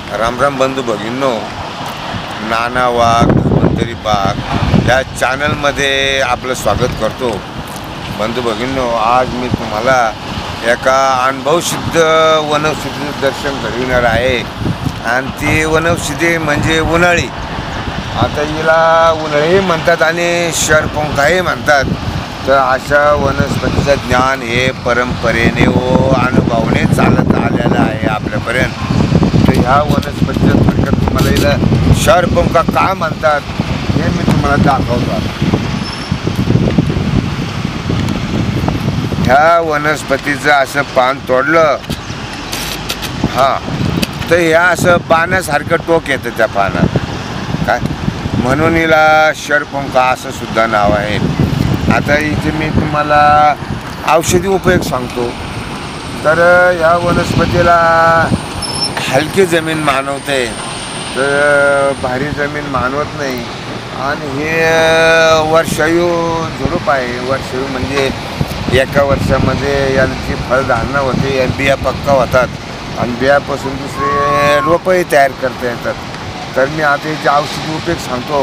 रामराम बंधू भगिनींनो, नाना वाघ धन्वंतरी बाग या चॅनलमध्ये आपलं स्वागत करतो. बंधू भगिनींनो, आज मी तुम्हाला एका अनुभवसिद्ध वनौषधीचं दर्शन घडविणार आहे. आणि ती वनौषधी म्हणजे उन्हाळी. आता हिला उन्हाळी म्हणतात आणि शरपुंखाही म्हणतात. तर अशा वनस्पतीचं ज्ञान हे परंपरेने व अनुभवाने चालत आलेलं आहे आपल्यापर्यंत. तर ह्या वनस्पतीचं थोडक्यात तुम्हाला हिला शरपुंखा का म्हणतात हे मी तुम्हाला दाखवतो. ह्या वनस्पतीचं असं पान तोडलं तर ह्या असं पाण्यासारखं टोक येतं त्या पानात, काय म्हणून हिला शरपुंखा असं सुद्धा नाव आहे. आता इथे मी तुम्हाला औषधी उपयोग सांगतो. तर ह्या वनस्पतीला हलकी जमीन मानवते, तर भारी जमीन मानवत नाही. आणि हे वर्षायू झुडूप आहे. वर्षायू म्हणजे एका वर्षामध्ये यांची फळधारणा होते, या बिया पक्का होतात आणि बियापासून दुसरे रोपंही तयार करता येतात. तर मी आता याचे औषधी उपयोग सांगतो.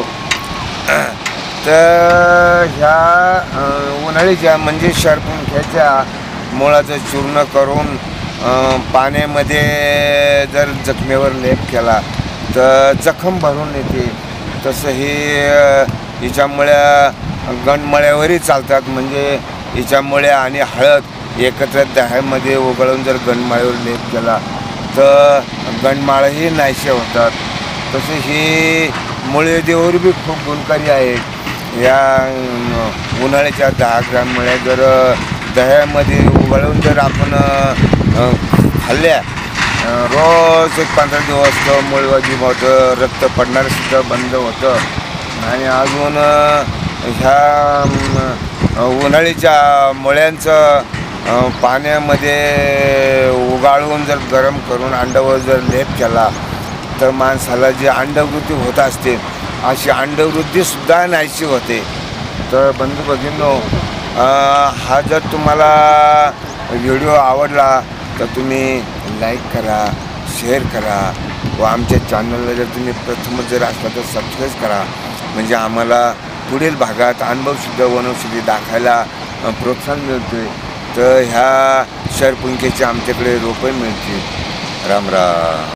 तर ह्या उन्हाळीच्या म्हणजे शरपुंख्याच्या मुळाचं चूर्ण करून पाण्यामध्ये जर जखमेवर लेप केला तर जखम भरून येते. तसं हे हिच्यामुळ्या गणमळ्यावरही चालतात. म्हणजे हिच्यामुळ्या आणि हळद एकत्र दह्यामध्ये उघळून जर गणमाळ्यावर लेप केला तर गणमाळही नाहीसे होतात. तसे ही मुळे देवर बी खूप गुणकारी आहेत. या उन्हाळ्याच्या 10 ग्रॅम मुळ्या जर दह्यामध्ये उघळून जर आपण खाल्ल्या, रोज एक 15 दिवस तर मुळवाजी होतं, रक्त पडणारं सुद्धा बंद होतं. आणि अजून ह्या उन्हाळीच्या मुळ्यांचं पाण्यामध्ये उगाळून जर गरम करून अंडावर जर लेप केला तर माणसाला जी अंडवृत्ती होत असते अशी अंडवृत्तीसुद्धा नाहीशी होते. तर बंधू भगिनींनो, हा जर तुम्हाला व्हिडिओ आवडला तर तुम्ही लाईक करा, शेअर करा व आमच्या चॅनलला जर तुम्ही प्रथमच जर असला तर सबस्क्राईब करा. म्हणजे आम्हाला पुढील भागात अनुभवसिद्ध वनौषधी दाखवायला प्रोत्साहन मिळते. तर ह्या शरपुंखेचे आमच्याकडे रोपं मिळतील. राम राम.